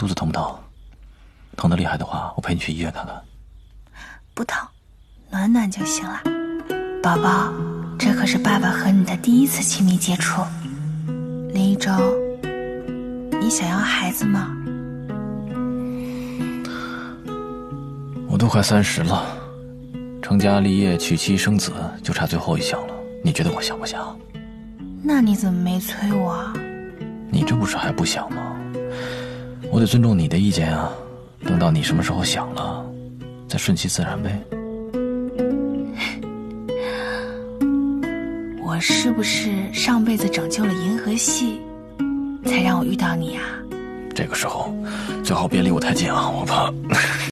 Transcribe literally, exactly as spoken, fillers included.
肚子疼不疼？疼得厉害的话，我陪你去医院看看。 不疼，暖暖就行了。宝宝，这可是爸爸和你的第一次亲密接触。林一舟，你想要孩子吗？ 我都快三十了，成家立业、娶妻生子，就差最后一项了。你觉得我想不想？ 那你怎么没催我啊？ 你这不是还不想吗？我得尊重你的意见啊。等到你什么时候想了，再顺其自然呗。 我是不是上辈子拯救了银河系，才让我遇到你啊？ 这个时候最好别离我太近啊，我怕